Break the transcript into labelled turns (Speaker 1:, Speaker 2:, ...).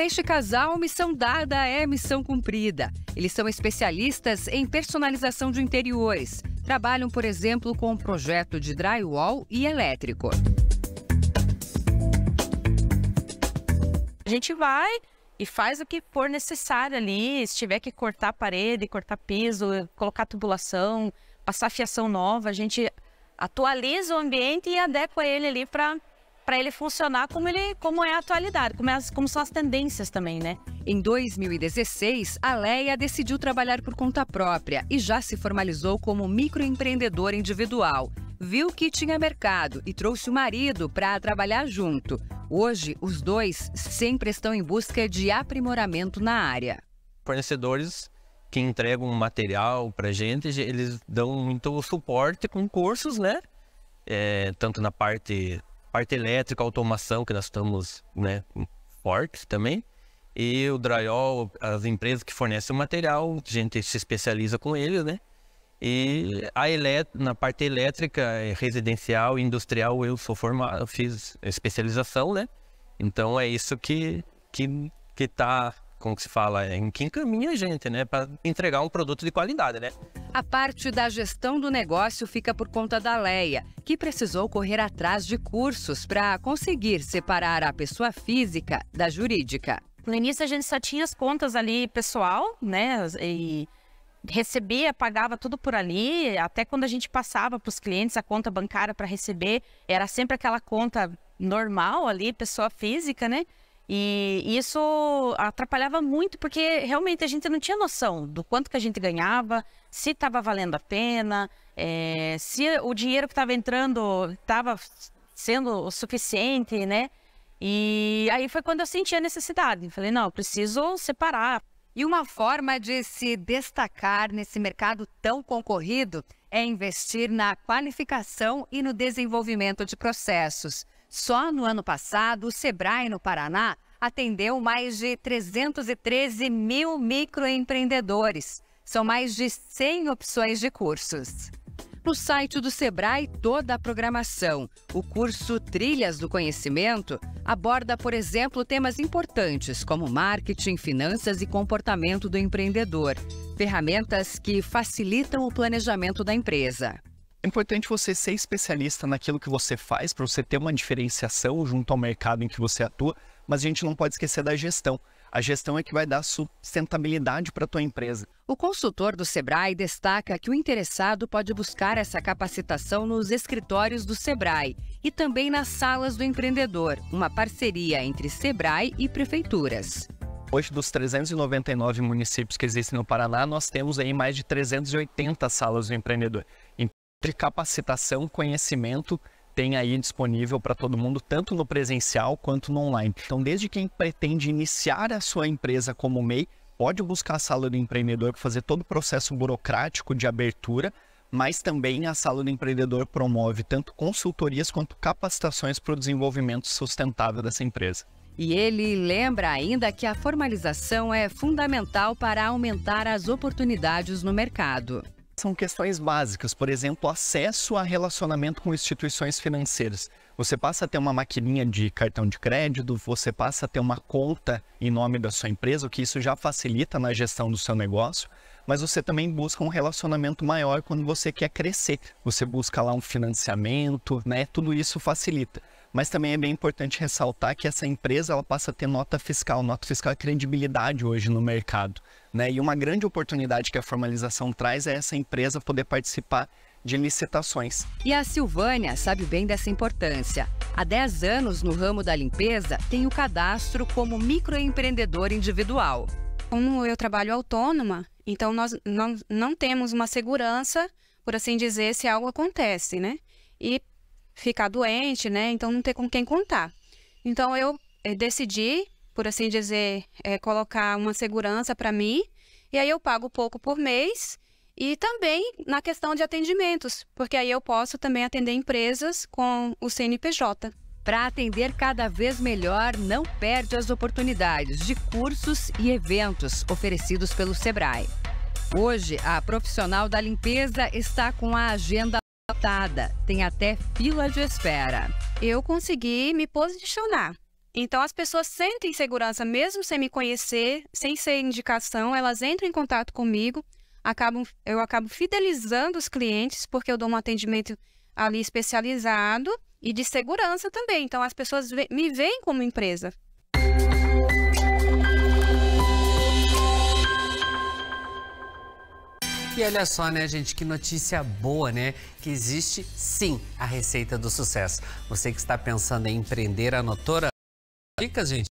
Speaker 1: Para este casal, missão dada é missão cumprida. Eles são especialistas em personalização de interiores. Trabalham, por exemplo, com um projeto de drywall e elétrico.
Speaker 2: A gente vai e faz o que for necessário ali. Se tiver que cortar parede, cortar piso, colocar tubulação, passar fiação nova, a gente atualiza o ambiente e adequa ele ali para ele funcionar como é a atualidade, como são as tendências também, né?
Speaker 1: Em 2016, a Leia decidiu trabalhar por conta própria e já se formalizou como microempreendedora individual. Viu que tinha mercado e trouxe o marido para trabalhar junto. Hoje, os dois sempre estão em busca de aprimoramento na área.
Speaker 3: Fornecedores que entregam material para a gente, eles dão muito suporte com cursos, né? Tanto na parte elétrica, automação, que nós estamos, né, fortes também. E o drywall, as empresas que fornecem o material, a gente se especializa com eles, né? E na parte elétrica, residencial e industrial, eu sou formado, eu fiz especialização, né? Então é isso que tá, como que se fala, que encaminha a gente, né? Para entregar um produto de qualidade, né?
Speaker 1: A parte da gestão do negócio fica por conta da Leia, que precisou correr atrás de cursos para conseguir separar a pessoa física da jurídica.
Speaker 2: No início a gente só tinha as contas ali pessoal, né? E recebia, pagava tudo por ali. Até quando a gente passava para os clientes a conta bancária para receber, era sempre aquela conta normal ali, pessoa física, né? E isso atrapalhava muito, porque realmente a gente não tinha noção do quanto que a gente ganhava, se estava valendo a pena, se o dinheiro que estava entrando estava sendo o suficiente, né? E aí foi quando eu senti a necessidade. Falei, não, eu preciso separar.
Speaker 1: E uma forma de se destacar nesse mercado tão concorrido é investir na qualificação e no desenvolvimento de processos. Só no ano passado, o Sebrae, no Paraná, atendeu mais de 313 mil microempreendedores. São mais de 100 opções de cursos. No site do Sebrae, toda a programação. O curso Trilhas do Conhecimento aborda, por exemplo, temas importantes como marketing, finanças e comportamento do empreendedor. Ferramentas que facilitam o planejamento da empresa.
Speaker 4: É importante você ser especialista naquilo que você faz, para você ter uma diferenciação junto ao mercado em que você atua, mas a gente não pode esquecer da gestão. A gestão é que vai dar sustentabilidade para a tua empresa.
Speaker 1: O consultor do Sebrae destaca que o interessado pode buscar essa capacitação nos escritórios do Sebrae e também nas salas do empreendedor, uma parceria entre Sebrae e prefeituras.
Speaker 4: Hoje, dos 399 municípios que existem no Paraná, nós temos aí mais de 380 salas do empreendedor. Entre capacitação, conhecimento, tem aí disponível para todo mundo, tanto no presencial quanto no online. Então, desde quem pretende iniciar a sua empresa como MEI, pode buscar a sala do empreendedor para fazer todo o processo burocrático de abertura, mas também a sala do empreendedor promove tanto consultorias quanto capacitações para o desenvolvimento sustentável dessa empresa.
Speaker 1: E ele lembra ainda que a formalização é fundamental para aumentar as oportunidades no mercado.
Speaker 4: São questões básicas, por exemplo, acesso a relacionamento com instituições financeiras. Você passa a ter uma maquininha de cartão de crédito, você passa a ter uma conta em nome da sua empresa, o que isso já facilita na gestão do seu negócio, mas você também busca um relacionamento maior quando você quer crescer. Você busca lá um financiamento, né? Tudo isso facilita. Mas também é bem importante ressaltar que essa empresa ela passa a ter nota fiscal. Nota fiscal é credibilidade hoje no mercado, né? E uma grande oportunidade que a formalização traz é essa empresa poder participar de licitações.
Speaker 1: E a Silvânia sabe bem dessa importância. Há 10 anos no ramo da limpeza, tem o cadastro como microempreendedor individual.
Speaker 5: Como eu trabalho autônoma, então nós não temos uma segurança, por assim dizer, se algo acontece, né? E ficar doente, né? Então não ter com quem contar. Então eu decidi, por assim dizer, colocar uma segurança para mim, e aí eu pago pouco por mês, e também na questão de atendimentos, porque aí eu posso também atender empresas com o CNPJ.
Speaker 1: Para atender cada vez melhor, não perde as oportunidades de cursos e eventos oferecidos pelo Sebrae. Hoje, a profissional da limpeza está com a agenda lotada, tem até fila de espera.
Speaker 5: Eu consegui me posicionar, Então, as pessoas sentem segurança, mesmo sem me conhecer, sem ser indicação, elas entram em contato comigo, eu acabo fidelizando os clientes, porque eu dou um atendimento ali especializado e de segurança também. Então, as pessoas me veem como empresa.
Speaker 6: E olha só, né, gente, que notícia boa, né? Que existe, sim, a receita do sucesso. Você que está pensando em empreender, anotou? Dicas, gente?